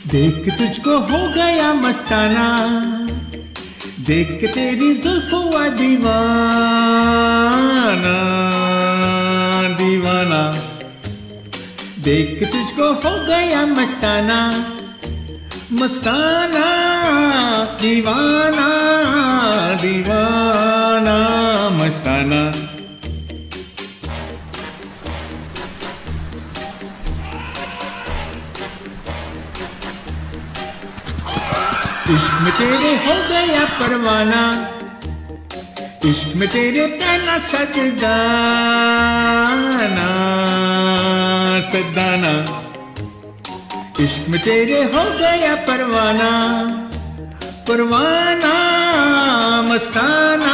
देख के तुझको हो गया मस्ताना, देख के तेरी जुल्फों हुआ दीवाना दीवाना। देख के तुझको हो गया मस्ताना मस्ताना, दीवाना दीवाना मस्ताना। इश्क में तेरे हो गया परवाना, इश्क में तेरे पहना सजदाना सदाना। इश्क में तेरे हो गया परवाना परवाना, मस्ताना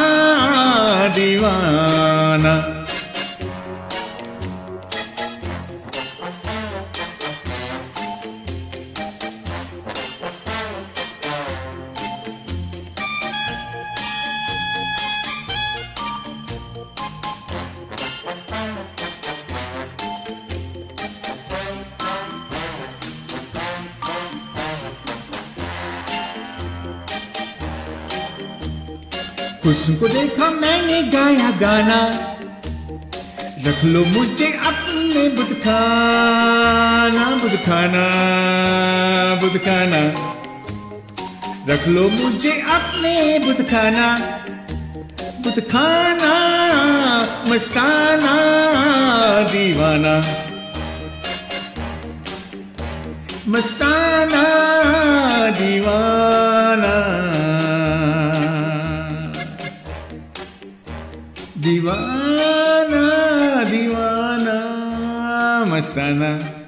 दीवाना। हुस्न को देखा मैंने गाया गाना, रख लो मुझे अपने बुतखाना बुतखाना बुतखाना। रख लो मुझे अपने बुतखाना बुतखाना, मस्ताना दीवाना मस्ताना दीवाना दीवाना दीवाना मस्ताना।